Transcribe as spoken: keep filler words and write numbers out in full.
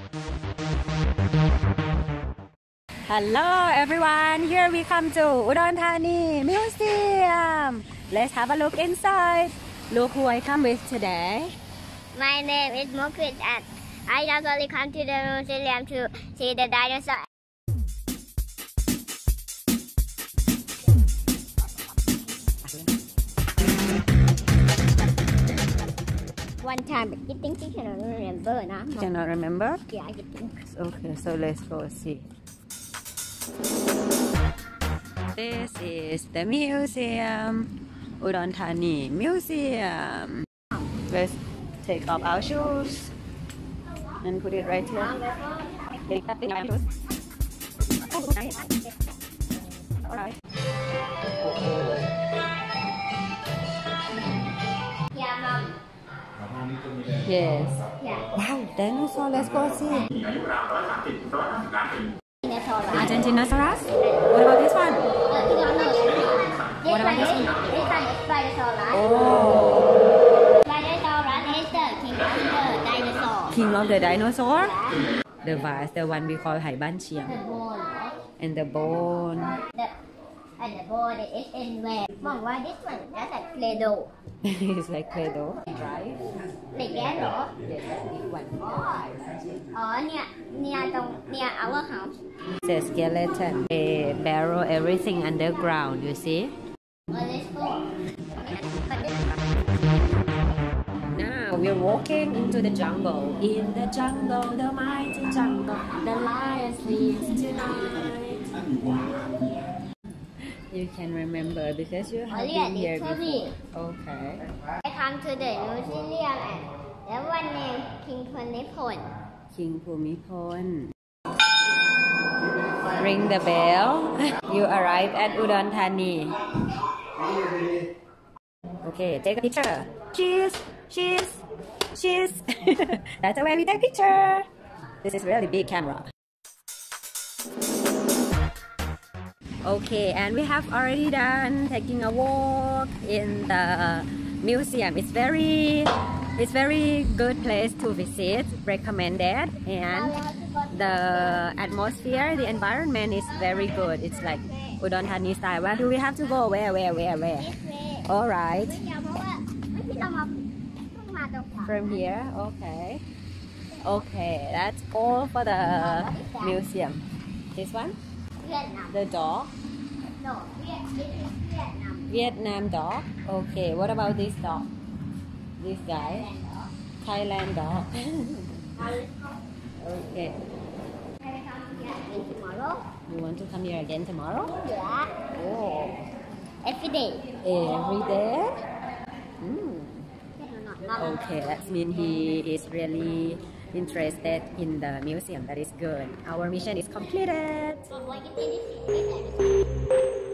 Hello everyone, here we come to Udon Thani Museum. Let's have a look inside. Look who I come with today. My name is Mokrit and I usually come to the museum to see the dinosaur. One time, but you think you cannot remember, nah? You cannot remember? Yeah, I think. Okay, so let's go see. This is the museum, Udon Thani Museum. Let's take off our shoes and put it right here. Alright. Yeah, Mom. Yes. Yeah. Wow, dinosaur. Let's go see. Dinosaur. Argentinosaurus? What about this one? What about this one? This one is Spinosaurus. Oh. Spinosaurus is the king of the dinosaur. King of the dinosaur? The vase, the one we call Hai Ban Chiang. The bone. And the bone. The, and the bone is in where? Mom, why this one? That's like Play-Doh. It's like Play-Doh. Right? เหล็กแก๊สเหรอ Yes, big one. อ๋อเนี่ยเนี่ยตรงเนี่ย our house The skeleton. They barrel everything underground, you see? well, let's go Now we're walking into the jungle. In the jungle, the mighty jungle, the lion sleeps tonight. You can remember because you have been here before. Okay. I come to the museum and that one name King Phumipol King Phumipol. Ring the bell. You arrived at Udon Thani. Okay, take a picture. Cheese, cheese, cheese. That's the way we take picture. This is really big camera. Okay, and we have already done taking a walk in the museum. It's very, it's very good place to visit. Recommended, and the atmosphere, the environment is very good. It's like Udon Thani style. Where do we have to go? Where, where, where, where? All right. From here, okay. Okay, that's all for the museum. This one? The dog? No, Vietnam Vietnam dog? Okay, what about this dog? This guy? Thailand dog? Okay. tomorrow You want to come here again tomorrow? yeah Oh. every day Every day? Mm. not Okay, that means he is really interested in the museum. That is good. Our mission is completed. not